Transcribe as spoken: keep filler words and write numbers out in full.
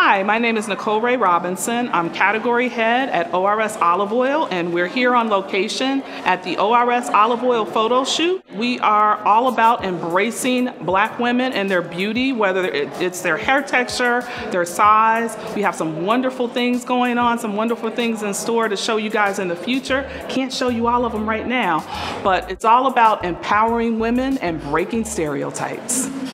Hi, my name is Nicole Ray Robinson. I'm category head at O R S Olive Oil, and we're here on location at the O R S Olive Oil photo shoot. We are all about embracing Black women and their beauty, whether it's their hair texture, their size. We have some wonderful things going on, some wonderful things in store to show you guys in the future. Can't show you all of them right now, but it's all about empowering women and breaking stereotypes.